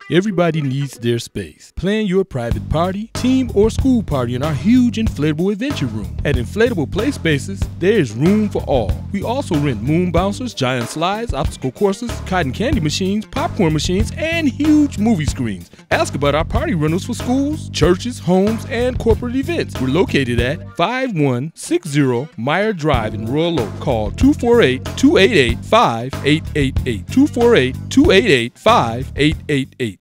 Everybody needs their space. Plan your private party, team, or school party in our huge inflatable adventure room. At Inflatable Play Spaces, there's room for all. We also rent moon bouncers, giant slides, obstacle courses, cotton candy machines, popcorn machines, and huge movie screens. Ask about our party rentals for schools, churches, homes, and corporate events. We're located at 5160 Meyer Drive in Royal Oak. Call 248-288-5888. 248-288-5888.